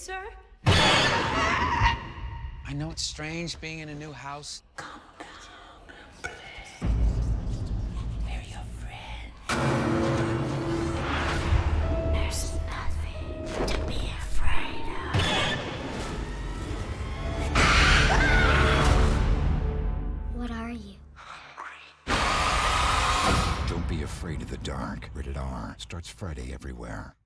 Sir? I know it's strange being in a new house. Calm down. We're your friend. There's nothing to be afraid of. What are you? Don't be afraid of the dark. Rated R. Starts Friday everywhere.